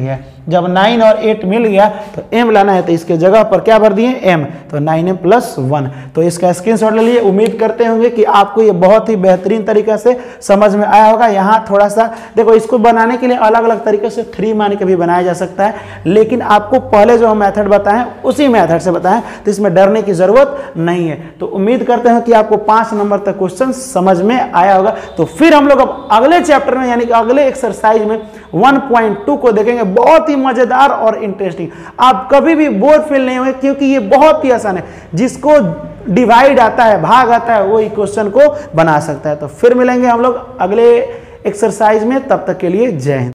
जब 9 और 8 मिल गया तो m लाना है, तो इसके जगह पर क्या भर दिए m, तो 9m + 1। तो इसका स्क्रीनशॉट ले लिए। उम्मीद करते होंगे कि आपको ये बहुत ही बेहतरीन तरीके से समझ में आया होगा। यहाँ थोड़ा सा देखो, इसको बनाने के लिए अलग अलग तरीके से 3 मान के भी बनाया जा सकता है, लेकिन आपको पहले जो हम मेथड बताएं उसी मेथड से बताएं, तो इसमें डरने की जरूरत नहीं है। तो उम्मीद करते हैं कि आपको 5 नंबर तक क्वेश्चन समझ में आया होगा। तो फिर हम लोग अब अगले चैप्टर में यानी कि अगले एक्सरसाइज में 1.2 को देखेंगे। बहुत ही मजेदार और इंटरेस्टिंग, आप कभी भी बोर फील नहीं होंगे, क्योंकि ये बहुत ही आसान है। जिसको डिवाइड आता है, भाग आता है, वो क्वेश्चन को बना सकता है। तो फिर मिलेंगे हम लोग अगले एक्सरसाइज में, तब तक के लिए जय हिंद।